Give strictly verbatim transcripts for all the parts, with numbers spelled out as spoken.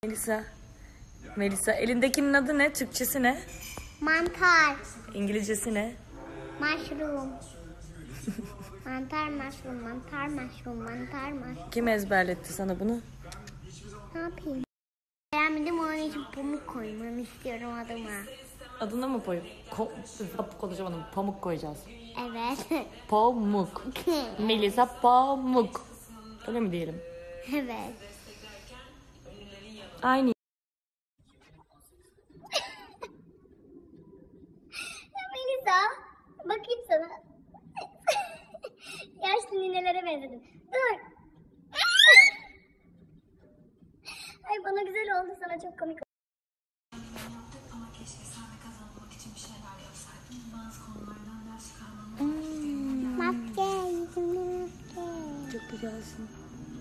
Melisa. Melisa. Elindekinin adı ne? Türkçesi ne? Mantar. İngilizcesi ne? Mushroom. Mantar mushroom, mantar mushroom, mantar mushroom. Kim ezberletti sana bunu? Ne yapayım? Beğenmedim, onun için pamuk koymanı istiyorum adıma. Adına mı koy? Ko konuşamadım. Pamuk koyacağız. Evet. Pamuk. Melisa Pamuk. Öyle mi diyelim? Evet. Aynı. Ya Melisa, bakayım sana. Yaşlı ninelere benzedim. Dur. Ay bana güzel oldu, sana çok komik oldu. Hmm. Maske, yüzümde maske. Çok güzelsin.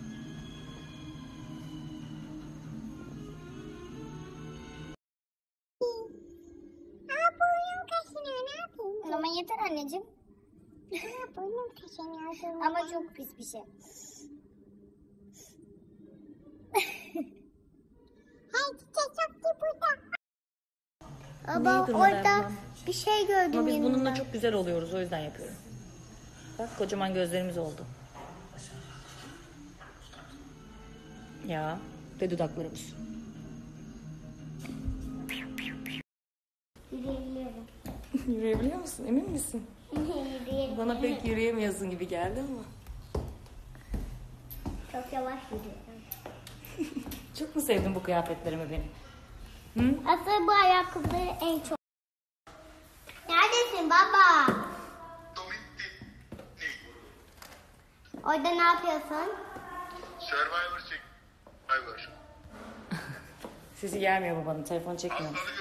Aa, burnum kaşınıyor, ne yapayım? Ama yeter anneciğim. Aa, burnum kaşınıyor. Ama çok pis bir şey. Hey, çiçek çok burada. Ama Neyi durmadan orada yapmam? bir şey gördüm. Ama biz yanında. bununla çok güzel oluyoruz. O yüzden yapıyorum. Bak kocaman gözlerimiz oldu. Ya. Ve dudaklarımız. Yürüyebiliyorum. Yürüyebiliyor musun? Emin misin? Yürüyebiliyorum. Bana pek yürüyemiyorsun gibi geldi mi? Çok yavaş yürüyorum. Çok mu sevdin bu kıyafetlerimi benim? Hı? Aslında bu ayakkabıları en çok... Neredesin baba? Orada ne yapıyorsun? Survivor çek. Survivor. Sesi gelmiyor babanın. Telefon çekmiyor. Hastalık